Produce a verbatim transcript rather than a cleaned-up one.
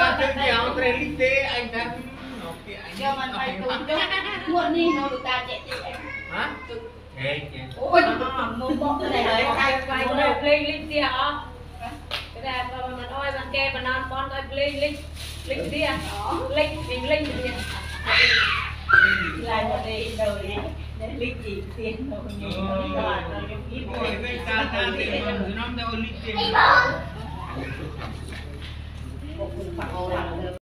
ta chơi kéo tre lít tê anh ta cho mình phải tụi chút muộn đi nó được ta chạy chạy hả thế ôi nó bóc cái này đấy hai vài người lên lên tia hả cái này mà mình oi bằng ke mà non con oi lên lên lên tia lên mình lên tia lại một đi đời để lít gì tiền rồi nhiều rồi rồi cái ôi cái ta ta thì mà nó đâu lít tê một phần phần